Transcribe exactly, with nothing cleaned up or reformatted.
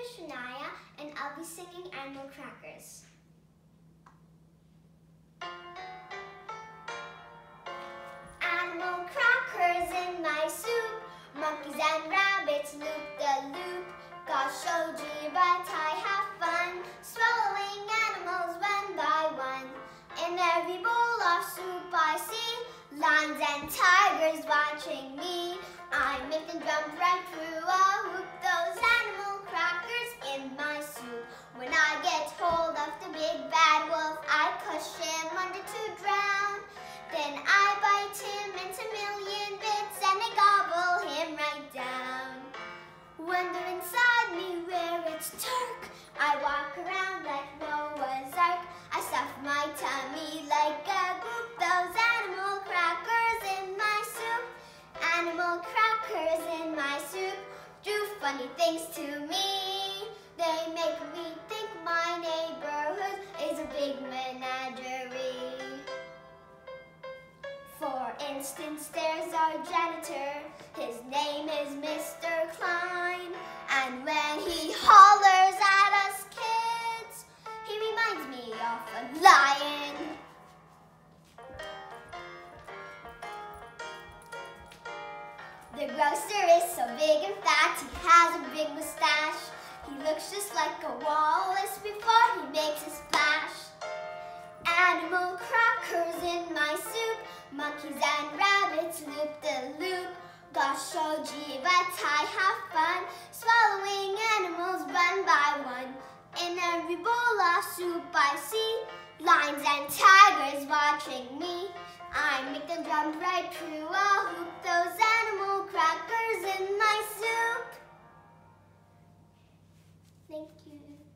is Shania, and I'll be singing Animal Crackers. Animal crackers in my soup, monkeys and rabbits loop the loop. Gosh, oh gee, but I have fun, swallowing animals one by one. In every bowl of soup I see lions and tigers watching me. I make them jump right through a hoop, those animal crackers in my soup. When I get hold of the big bad wolf, I push him under to drown. Then I bite him into a million bits and I gobble him right down. Wonder inside me where it's dark, I walk around like Noah's Ark. I stuff my tummy like a goop, those animal crackers in my soup. Animal crackers in my soup do funny things to me. They make me think my neighborhood is a big menagerie. For instance, there's our janitor, his name is Mister Klein. And when he hollers at us kids, he reminds me of a lion. The grocer is so big and fat, he has a big mustache. He looks just like a walrus before he makes a splash. Animal crackers in my soup, monkeys and rabbits loop the loop. Gosh, oh gee, but I have fun, swallowing animals one by one. In every bowl of soup I see lions and tigers watching me. I make them jump right through a hoop, those animal crackers in my soup. Thank you.